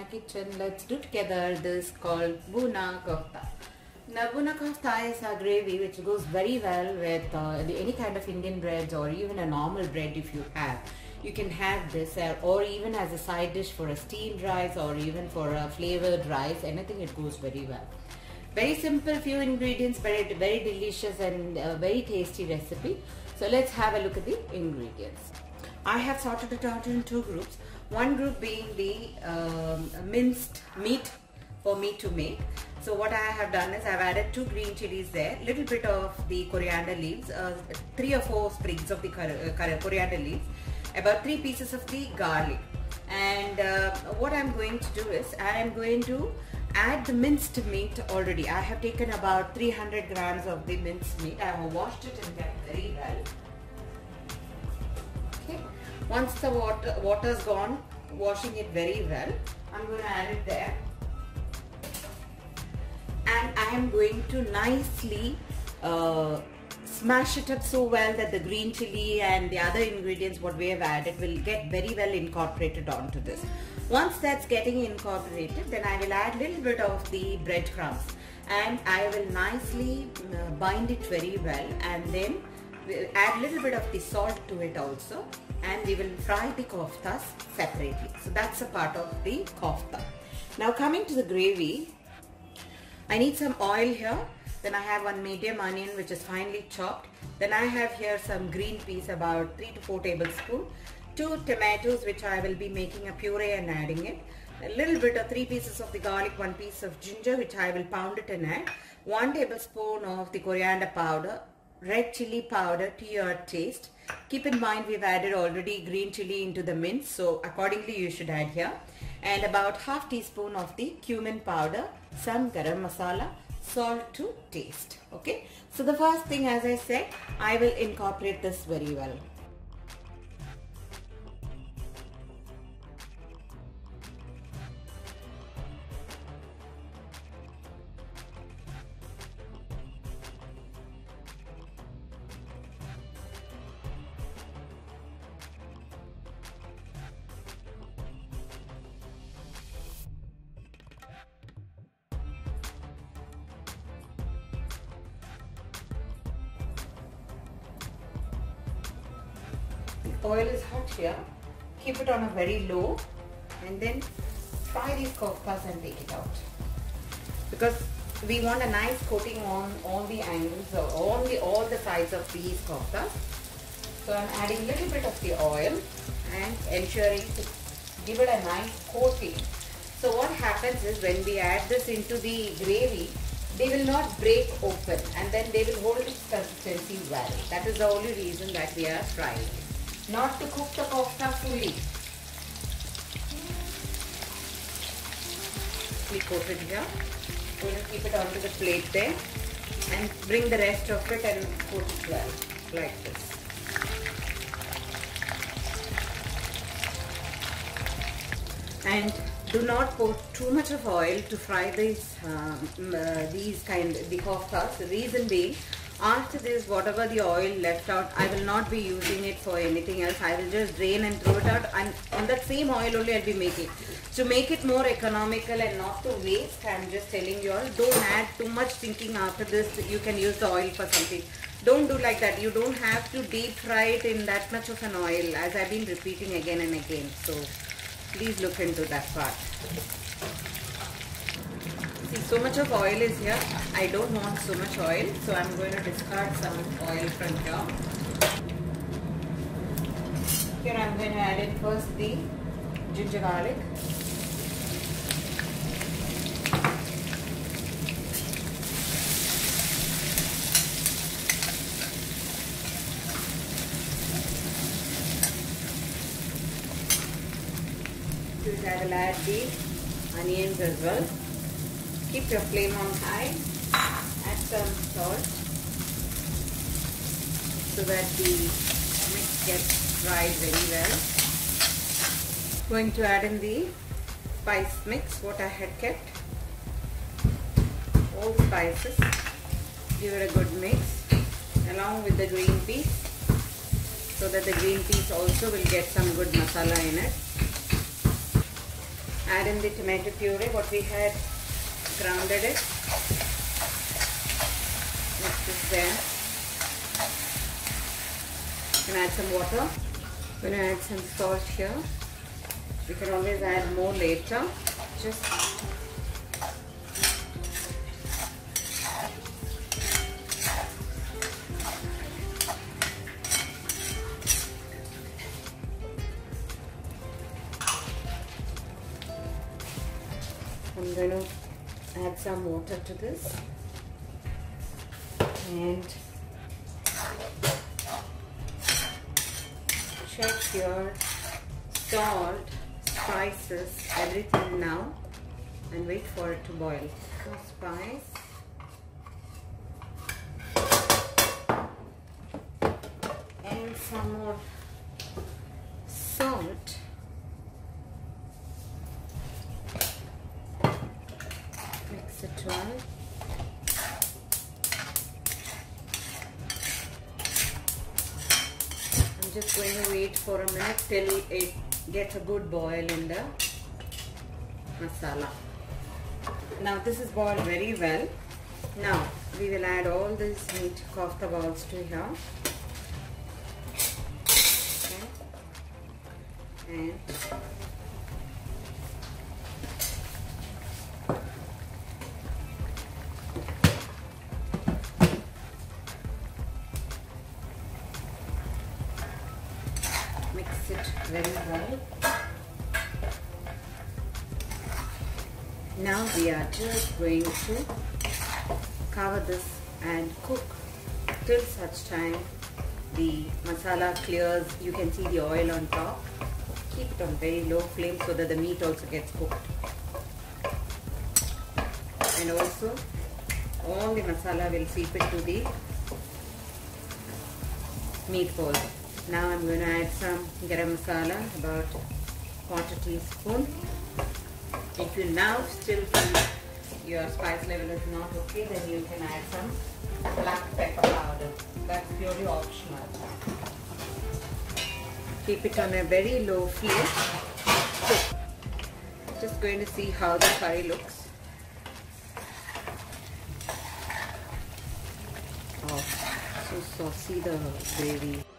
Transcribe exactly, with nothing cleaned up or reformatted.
my kitchen. Let's do together this called Bhoona Kofta. Now Bhoona Kofta is a gravy which goes very well with uh, any kind of Indian breads or even a normal bread if you have. You can have this uh, or even as a side dish for a steamed rice or even for a flavored rice, anything, it goes very well. Very simple, few ingredients, but very, very delicious and uh, very tasty recipe. So let's have a look at the ingredients. I have sorted it out in two groups. One group being the um, minced meat for me to make. So what I have done is I've added two green chilies there, little bit of the coriander leaves, uh, three or four sprigs of the coriander leaves, about three pieces of the garlic. And uh, what I'm going to do is I am going to add the minced meat already. I have taken about three hundred grams of the minced meat. I have washed it and kept very well. Okay. Once the water water's gone, washing it very well, I'm going to add it there. And I am going to nicely uh, smash it up so well that the green chili and the other ingredients what we have added will get very well incorporated onto this. Once that's getting incorporated, then I will add a little bit of the breadcrumbs and I will nicely uh, bind it very well, and then we'll add a little bit of the salt to it also, and we will fry the koftas separately. So that's a part of the kofta. Now coming to the gravy, I need some oil here. Then I have one medium onion which is finely chopped. Then I have here some green peas, about three to four tablespoons. Two tomatoes which I will be making a puree and adding it. A little bit of three pieces of the garlic, one piece of ginger which I will pound it and add. One tablespoon of the coriander powder. Red chili powder to your taste. Keep in mind we've added already green chili into the mince, so accordingly you should add here. And about half teaspoon of the cumin powder, some garam masala, salt to taste. Okay, so the first thing, as I said, I will incorporate this very well. Oil is hot here. Keep it on a very low and then fry these koftas and take it out, because we want a nice coating on all the angles or on the all the sides of these koftas. So I'm adding a little bit of the oil and ensuring to give it a nice coating. So what happens is when we add this into the gravy, they will not break open and then they will hold its consistency well. That is the only reason that we are frying it. Not to cook the kofta fully. We coat it here. We will keep it onto the plate there and bring the rest of it and coat it well, like this. And do not pour too much of oil to fry these um, uh, these kind the koftas. The reason being, after this, whatever the oil left out, I will not be using it for anything else. I will just drain and throw it out, and on that same oil only I'll be making. To make it more economical and not to waste, I'm just telling you all, don't add too much thinking after this you can use the oil for something. Don't do like that. You don't have to deep fry it in that much of an oil, as I've been repeating again and again. So please look into that part. See, so much of oil is here. I don't want so much oil, so I'm going to discard some oil from here. Here I'm going to add in first the ginger garlic. I will add the onions as well. Keep your flame on high. Add some salt so that the mix gets fried very well. Going to add in the spice mix what I had kept. All spices. Give it a good mix along with the green peas, so that the green peas also will get some good masala in it. add in the tomato puree, what we had grounded it. Mix this there. You can add some water. I'm going to add some salt here. You can always add more later. Just I'm going to add some water to this and check your salt, spices, everything now and wait for it to boil. Some spice and some more salt. Mix it well. I'm just going to wait for a minute till it gets a good boil in the masala. Now this is boiled very well. Now we will add all these meat kofta balls to here. Okay. And mix it very well. Now we are just going to cover this and cook till such time the masala clears. You can see the oil on top. Keep it on very low flame so that the meat also gets cooked. And also all the masala will seep into the meatball. Now I'm going to add some garam masala, about quarter teaspoon. If you now still feel your spice level is not okay, then you can add some black pepper powder. That's purely optional. Keep it on a very low flame. Cook. Just going to see how the curry looks. Oh, so saucy the gravy.